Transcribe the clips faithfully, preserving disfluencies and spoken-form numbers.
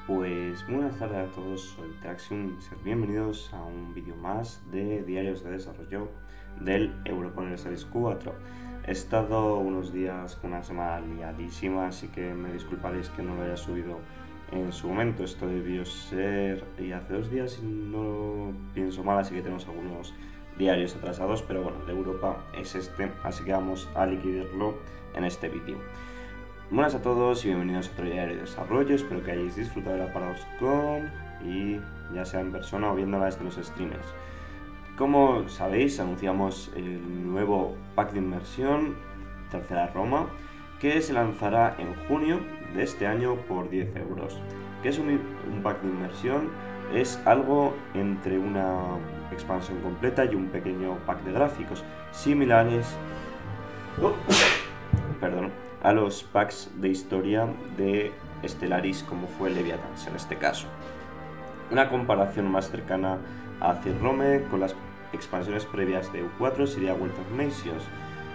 Pues muy buenas tardes a todos, soy Traxium, sed bienvenidos a un vídeo más de diarios de desarrollo del Europa Universalis cuatro. He estado unos días con una semana liadísima, así que me disculparéis que no lo haya subido en su momento. Esto debió ser y hace dos días, si no pienso mal, así que tenemos algunos diarios atrasados, pero bueno, de Europa es este, así que vamos a liquidarlo en este vídeo. Buenas a todos y bienvenidos a otro diario de desarrollo, espero que hayáis disfrutado de la ParadoxCon y ya sea en persona o viéndola desde los streamers. Como sabéis, anunciamos el nuevo pack de inmersión, Tercera Roma, que se lanzará en junio de este año por diez euros. ¿Qué es un, un pack de inmersión? Es algo entre una expansión completa y un pequeño pack de gráficos similares oh, perdón, a los packs de historia de Stellaris, como fue Leviathans en este caso. Una comparación más cercana a Cirrome con las expansiones previas de E U cuatro sería World of Nations.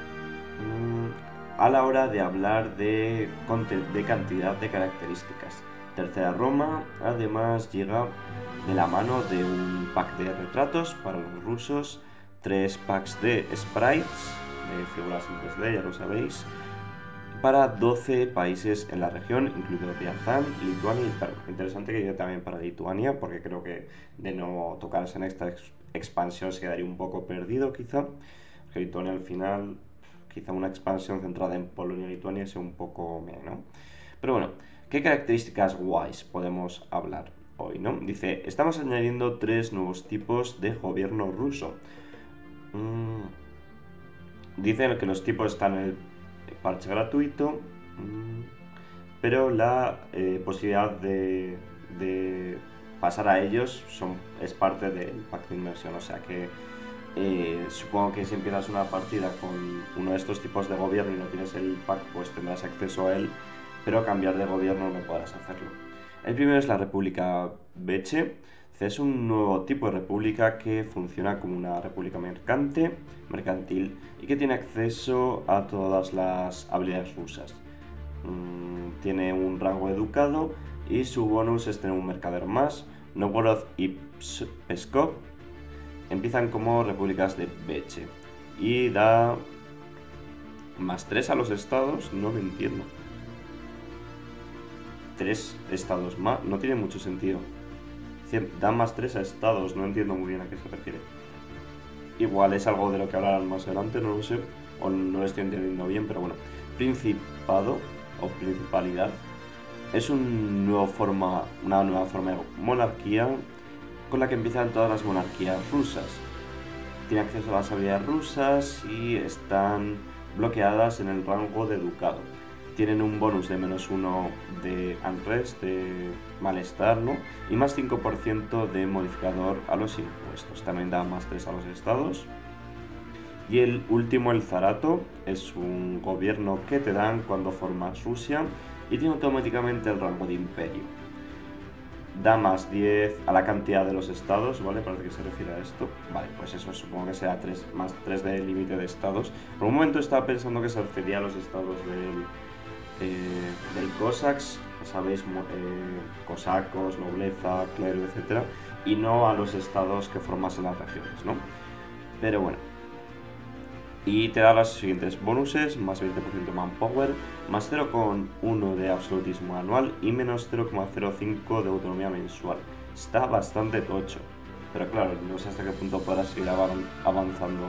A la hora de hablar de, de cantidad de características, Tercera Roma además llega de la mano de un pack de retratos para los rusos, tres packs de sprites, de figuras en tres D, ya lo sabéis, para doce países en la región, incluido Riazán, Lituania y Perú. Interesante que llegue también para Lituania, porque creo que de no tocarse en esta ex expansión se quedaría un poco perdido quizá, porque Lituania al final, quizá una expansión centrada en Polonia y Lituania sea un poco meh, ¿no? Pero bueno, ¿qué características guays podemos hablar hoy, no? Dice, estamos añadiendo tres nuevos tipos de gobierno ruso. Mm, dicen que los tipos están en el parche gratuito, pero la eh, posibilidad de, de pasar a ellos son, es parte del pack de inmersión, o sea que eh, supongo que si empiezas una partida con uno de estos tipos de gobierno y no tienes el pack, pues tendrás acceso a él, pero cambiar de gobierno no podrás hacerlo. El primero es la República Veche. Es un nuevo tipo de república que funciona como una república mercante, mercantil y que tiene acceso a todas las habilidades rusas. Mm, tiene un rango educado y su bonus es tener un mercader más. Novgorod y Pskov empiezan como repúblicas de Veche y da más tres a los estados, no lo entiendo. Tres estados más, no tiene mucho sentido. Da más tres a estados, no entiendo muy bien a qué se refiere. Igual es algo de lo que hablarán más adelante, no lo sé, o no lo estoy entendiendo bien, pero bueno. Principado o principalidad es un nuevo forma, una nueva forma de monarquía con la que empiezan todas las monarquías rusas. Tiene acceso a las habilidades rusas y están bloqueadas en el rango de ducado. Tienen un bonus de menos uno de unrest, de malestar, ¿no? Y más cinco por ciento de modificador a los impuestos. También da más tres a los estados. Y el último, el zarato, es un gobierno que te dan cuando formas Rusia y tiene automáticamente el rango de imperio. Da más diez a la cantidad de los estados, ¿vale? Parece que se refiere a esto. Vale, pues eso supongo que será tres, más tres de límite de estados. Por un momento estaba pensando que se refería a los estados del... Eh, del Cossacks, sabéis, eh, cosacos, nobleza, clero, etcétera, y no a los estados que formas en las regiones, ¿no? Pero bueno. Y te da los siguientes bonuses, más veinte por ciento manpower, más cero coma uno de absolutismo anual y menos cero coma cero cinco de autonomía mensual. Está bastante tocho, pero claro, no sé hasta qué punto podrás seguir avanzando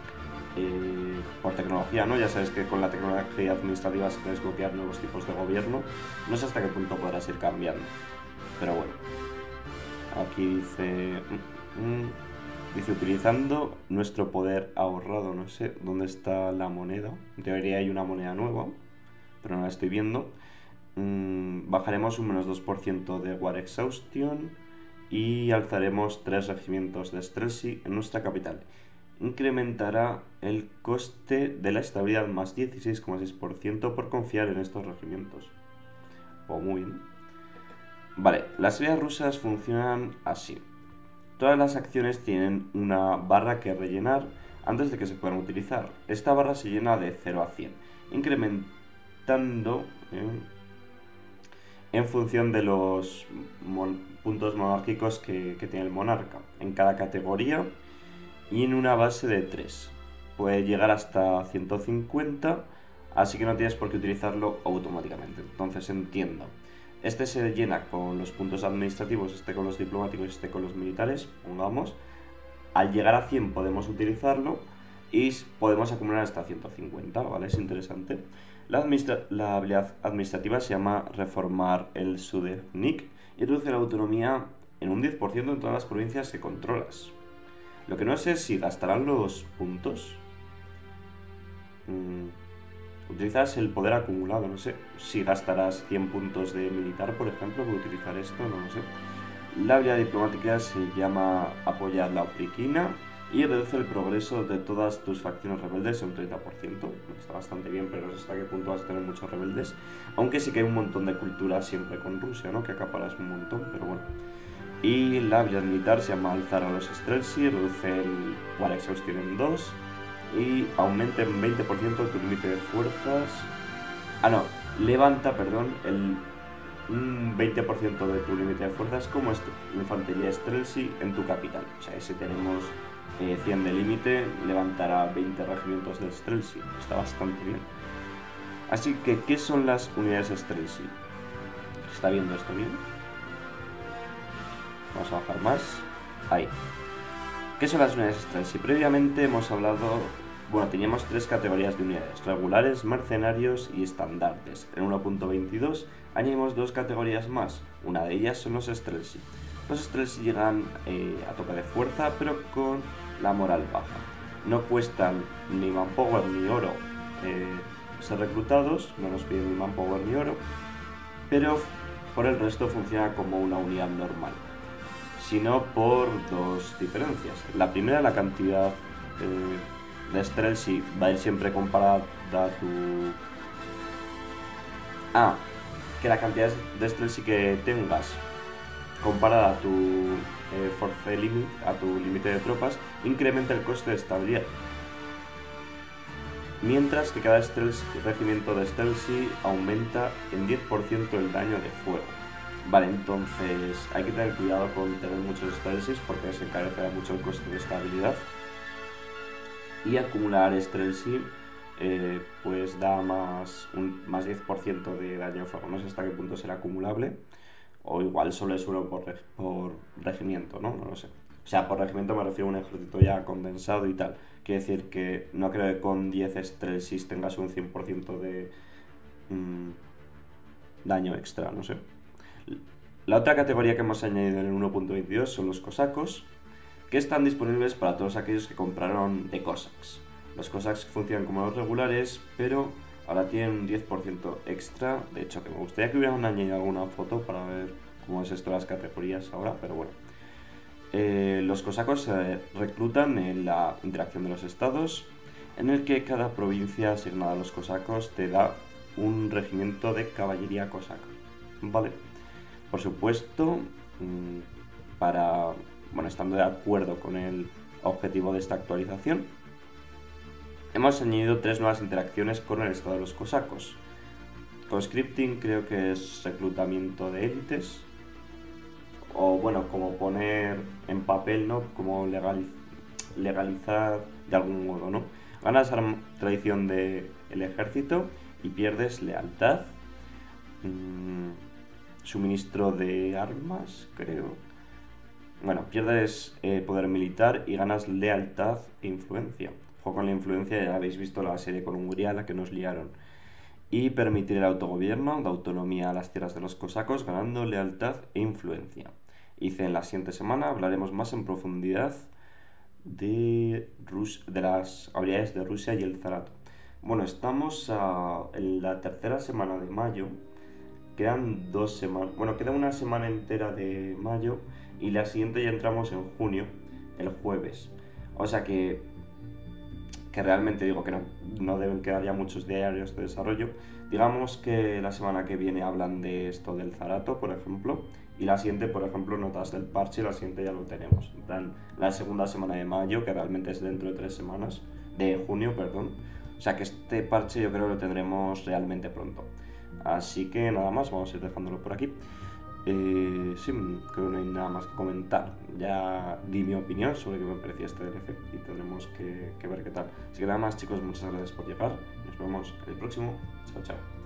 Eh, por tecnología, ¿no? Ya sabes que con la tecnología administrativa se puede desbloquear nuevos tipos de gobierno. No sé hasta qué punto podrás ir cambiando. Pero bueno. Aquí dice... Mm, mm, dice, utilizando nuestro poder ahorrado. No sé dónde está la moneda. En teoría hay una moneda nueva, pero no la estoy viendo. Mm, bajaremos un menos dos por ciento de War Exhaustion y alzaremos tres regimientos de Streltsy en nuestra capital. Incrementará el coste de la estabilidad más dieciséis coma seis por ciento por confiar en estos regimientos. O muy bien. Vale, las habilidades rusas funcionan así. Todas las acciones tienen una barra que rellenar antes de que se puedan utilizar. Esta barra se llena de cero a cien, incrementando... Eh, en función de los mon puntos monárquicos que, que tiene el monarca, en cada categoría y en una base de tres. Puede llegar hasta ciento cincuenta, así que no tienes por qué utilizarlo automáticamente. Entonces entiendo. Este se llena con los puntos administrativos, este con los diplomáticos, este con los militares, pongamos. Al llegar a cien podemos utilizarlo y podemos acumular hasta ciento cincuenta, ¿vale? Es interesante. La, administra la habilidad administrativa se llama reformar el Sudetnik y reduce la autonomía en un diez por ciento en todas las provincias que controlas. Lo que no sé es si gastarán los puntos. Mm, utilizas el poder acumulado, no sé. Si gastarás cien puntos de militar, por ejemplo, por utilizar esto, no lo sé. La habilidad diplomática se llama apoyar la opliquina y reduce el progreso de todas tus facciones rebeldes en un treinta por ciento. Está bastante bien, pero no sé hasta qué punto vas a tener muchos rebeldes. Aunque sí que hay un montón de cultura siempre con Rusia, ¿no? Que acaparas un montón, pero bueno. Y la habilidad militar se llama alzar a los Streltsy, reduce el War Exhaustion en dos y aumenta en veinte por ciento tu límite de fuerzas. Ah, no, levanta, perdón, el un veinte por ciento de tu límite de fuerzas como infantería Streltsy en tu capital. O sea, si tenemos eh, cien de límite, levantará veinte regimientos de Streltsy. Está bastante bien. Así que, ¿qué son las unidades Streltsy? ¿Se está viendo esto bien? Vamos a bajar más. Ahí. ¿Qué son las unidades Streltsy? Previamente hemos hablado... Bueno, teníamos tres categorías de unidades, regulares, mercenarios y estandartes. En uno punto veintidós añadimos dos categorías más, una de ellas son los Streltsy. Los Streltsy llegan eh, a tope de fuerza, pero con la moral baja. No cuestan ni manpower ni oro eh, ser reclutados, no nos piden ni manpower ni oro, pero por el resto funciona como una unidad normal. Sino por dos diferencias. La primera, la cantidad... Eh, de Streltsy va a ir siempre comparada a tu... Ah, que la cantidad de Streltsy que tengas comparada a tu eh, force limit, a tu límite de tropas, incrementa el coste de estabilidad. Mientras que cada Streltsy, regimiento de Streltsy aumenta en diez por ciento el daño de fuego. Vale, entonces hay que tener cuidado con tener muchos Streltsy porque se encarecerá mucho el coste de estabilidad. Y acumular Streltsy eh, pues da más, un, más diez por ciento de daño de fuego. No sé hasta qué punto será acumulable. O igual solo es uno por, por regimiento, ¿no? No lo sé. O sea, por regimiento me refiero a un ejército ya condensado y tal. Quiere decir que no creo que con diez Streltsy tengas un cien por ciento de mmm, daño extra, no sé. La otra categoría que hemos añadido en el uno punto veintidós son los cosacos, que están disponibles para todos aquellos que compraron de Cossacks. Los Cossacks funcionan como los regulares, pero ahora tienen un diez por ciento extra. De hecho, que me gustaría que hubieran añadido alguna foto para ver cómo es esto de las categorías ahora, pero bueno. Eh, los cosacos se reclutan en la interacción de los estados, en el que cada provincia asignada a los cosacos te da un regimiento de caballería cosaca. Vale. Por supuesto, para... Bueno, estando de acuerdo con el objetivo de esta actualización, hemos añadido tres nuevas interacciones con el estado de los cosacos. Conscripting creo que es reclutamiento de élites, o bueno, como poner en papel, ¿no? Como legaliz legalizar de algún modo, ¿no? Ganas tradición del ejército y pierdes lealtad. Mm, suministro de armas, creo. Bueno, pierdes eh, poder militar y ganas lealtad e influencia. Ojo con la influencia, ya habéis visto la serie con Hungría, la que nos liaron. Y permitir el autogobierno, da autonomía a las tierras de los cosacos, ganando lealtad e influencia. Hice en la siguiente semana, hablaremos más en profundidad de, Rus de las habilidades de Rusia y el zarato. Bueno, estamos a, en la tercera semana de mayo. Quedan dos semanas, bueno, queda una semana entera de mayo y la siguiente ya entramos en junio, el jueves. O sea que, que realmente digo que no, no deben quedar ya muchos diarios de desarrollo. Digamos que la semana que viene hablan de esto del zarato, por ejemplo, y la siguiente, por ejemplo, notas del parche, la siguiente ya lo tenemos. En plan, la segunda semana de mayo, que realmente es dentro de tres semanas, de junio, perdón. O sea que este parche yo creo que lo tendremos realmente pronto. Así que nada más, vamos a ir dejándolo por aquí. Eh, sí, creo que no hay nada más que comentar. Ya di mi opinión sobre qué me parecía este D L C y tendremos que, que ver qué tal. Así que nada más, chicos, muchas gracias por llegar. Nos vemos en el próximo. Chao, chao.